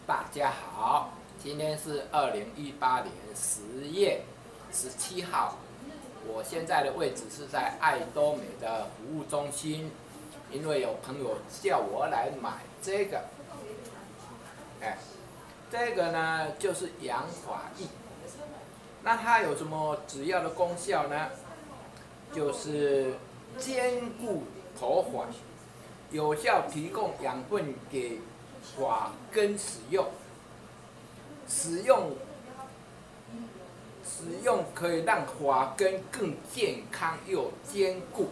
大家好，今天是2018年10月17号，我现在的位置是在爱多美的服务中心，因为有朋友叫我来买这个，这个呢就是养发液，那它有什么主要的功效呢？就是兼顾头发，有效提供养分给发根使用，使用可以让发根更健康又坚固。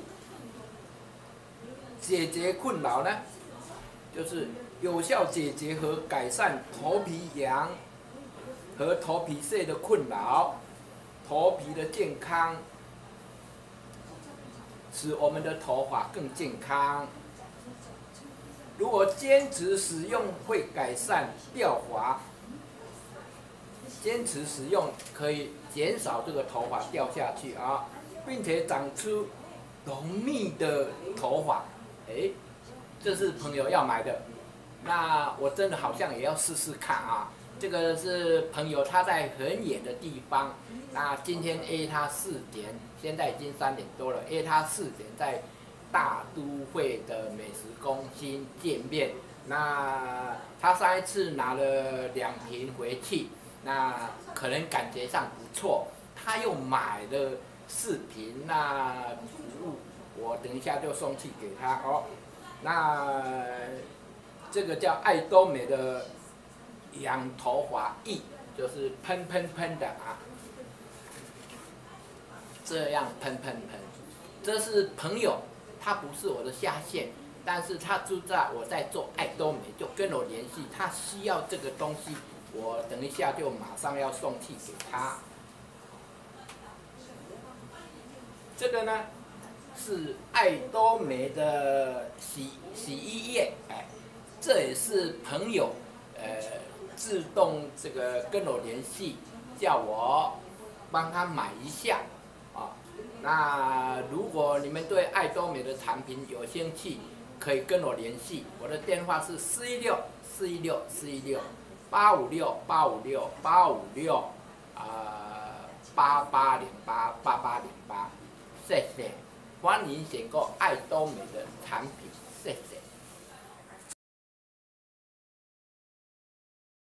解决困扰呢，就是有效解决和改善头皮痒和头皮屑的困扰，头皮的健康，使我们的头发更健康。如果坚持使用，会改善掉发。坚持使用可以减少这个头发掉下去啊，并且长出浓密的头发。这是朋友要买的，那我真的好像也要试试看啊。这个是朋友他在很远的地方，那今天约他4点，现在已经3点多了，约他4点在大都会的美食中心见面。那他上一次拿了2瓶回去，那可能感觉上不错，他又买了4瓶，那服务我等一下就送去给他哦。那这个叫爱多美的养头发液，就是喷的啊，这样喷。这是朋友，他不是我的下线，但是他知道我在做爱多美，就跟我联系，他需要这个东西，我等一下就马上要送去给他。这个呢是爱多美的洗衣液，这也是朋友自动这个跟我联系，叫我帮他买一下啊。那如果你们对爱多美的产品有兴趣，可以跟我联系，我的电话是416-416-416-856-856-8568808，谢谢，欢迎选购爱多美的产品，谢谢。